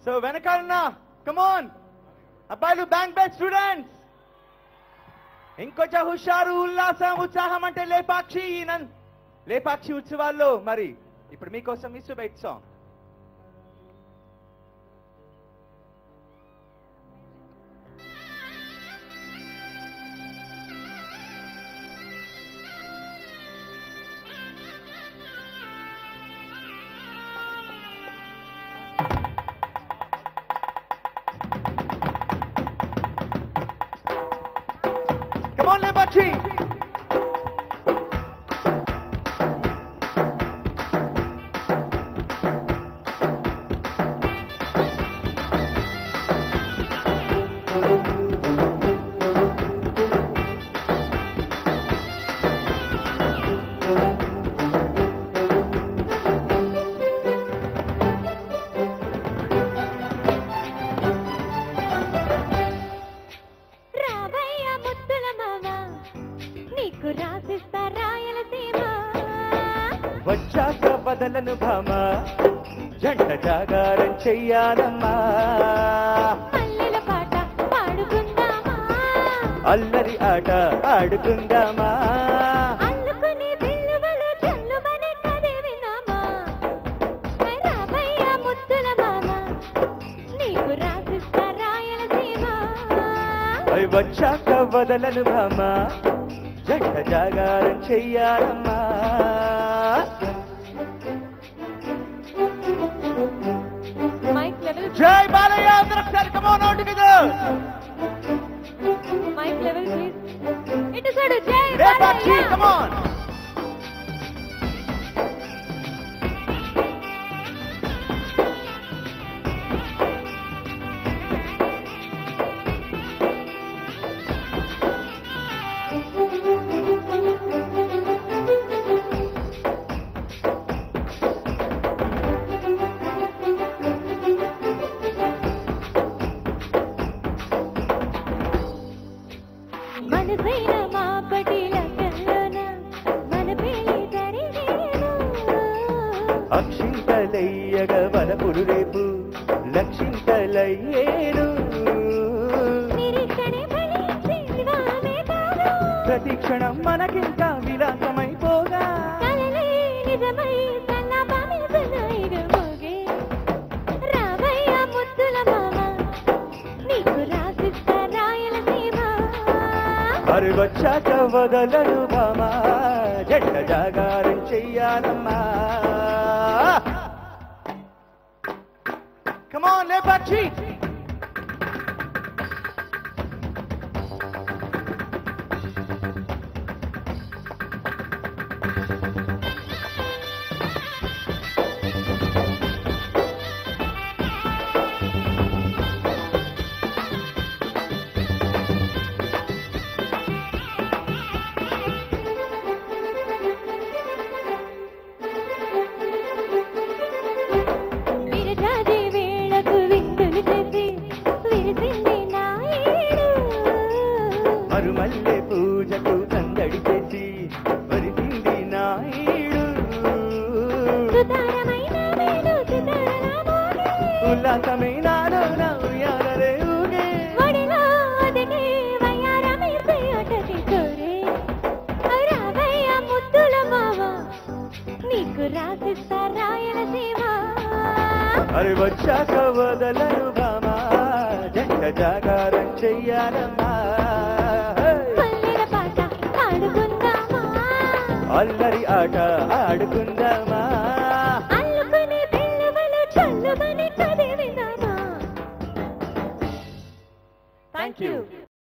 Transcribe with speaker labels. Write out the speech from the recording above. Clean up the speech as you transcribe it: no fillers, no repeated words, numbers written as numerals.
Speaker 1: So వెనకాలన్నా కమాన్ అబ్బాయిలు bank batch students ఇంకొంచెం హుషారు ఉల్లాసం ఉత్సాహం అంటే లేపాక్షి ఉత్సవాల్లో మరి ఇప్పుడు మీకోసం ఇసు బైట్ సాంగ్. Come on, Lepakshi! వచ్చాక బదలను భామ జంట జాగారం చెయ్యాలమ్మా
Speaker 2: పల్లెల పాట పాడుకుందామా
Speaker 1: అల్లరి ఆట ఆడుకుందామా
Speaker 2: అల్లుకుని బిల్లువలు చల్లుమని కదే వినామా రావయ్య ముద్దుల మామ నీకు రాసిస్తా రాయలసీమ
Speaker 1: వచ్చాక బదలను భామ జంట జాగారం చెయ్యాలమ్మా జై బాలయ్య అందరూ ఒకసారి come on all together
Speaker 2: mic level please ఇటు సైడ్ జై
Speaker 1: రేపాక్షి కమ్ ఆన్
Speaker 2: మనసైన మా పటిల కల్లోన మన పెళ్లి జరిగేను
Speaker 1: అక్షింతలయ్యగ వలపుడు రేపు లక్షింతలయ్యేను
Speaker 2: నిరీక్షణే ఫలించి వివాహమే కాదు
Speaker 1: ప్రతి క్షణం మనకింకా విలాసమైపోగా
Speaker 2: కలలే నిజమై సల్లాపామి సన్నాయిగా మోగే రావయ్య ముద్దుల మామ నీకు రాసిస్తా రాయలసీమ
Speaker 1: మరి వచ్చాక వదలను భామా జంట జాగారం చెయ్యాలమ్మా Come on, Lepakshi!
Speaker 2: విరజాజి వేళకు విందులు చేసి విరిసింది నాయుడు
Speaker 1: మరుమల్లె పూజకు సందడి చేసి వరిసింది నాయుడు
Speaker 2: సుతారమైన వేడు సుతారనామోగే
Speaker 1: ఉల్లాసమైనాలో నా ఉయ్యాలలే ఊగే
Speaker 2: ఒడిలో ఒదిగే వయ్యారమేసి అటకి కోరే రావయ్య ముద్దుల మావ నీకు రాసిస్తా రాయలసీమ
Speaker 1: మరి వచ్చాక వదలను భామా జంట జాగారం చెయ్యాలమ్మా
Speaker 2: పల్లెల పాట పాడుకుందామా
Speaker 1: అల్లరి ఆట ఆడుకుందామా
Speaker 2: అల్లుకుని బిల్లువలు చల్లుమని కదే వినామా
Speaker 1: థ్యాంక్ యూ